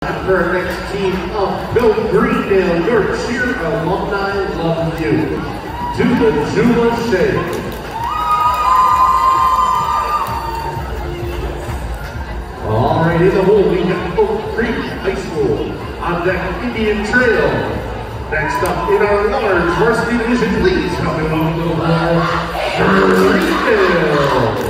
For our next team of Bill Greendale, Yorkshire alumni love you. To the Zula Shade. All right, in the hole, we have Oak Creek High School. On deck, Indian Trail. Next up in our large varsity division, please help me welcome to the hall, Greendale.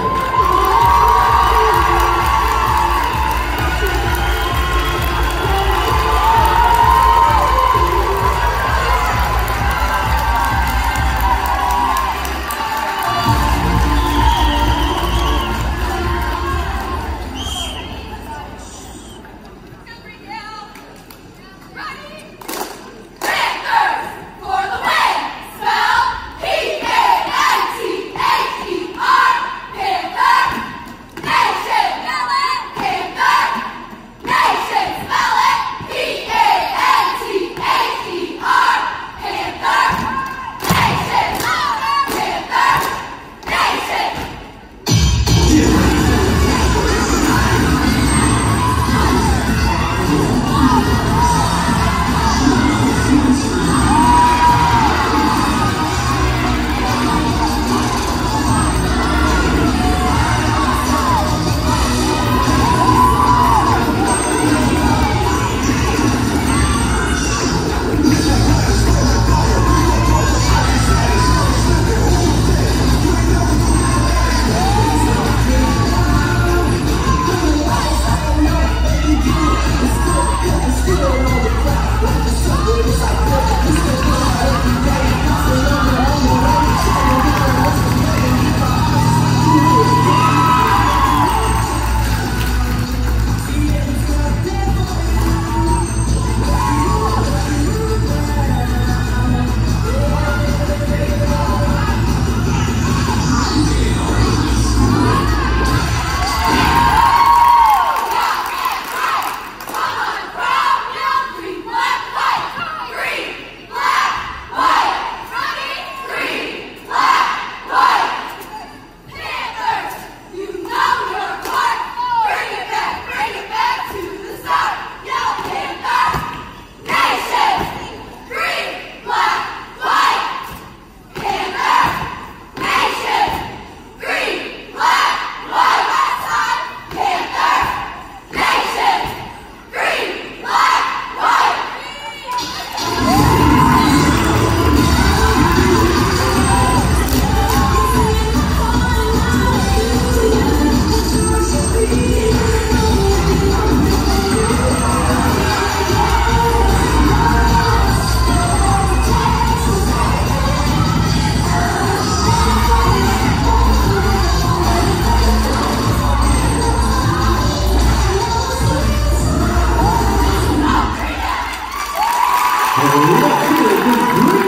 Let's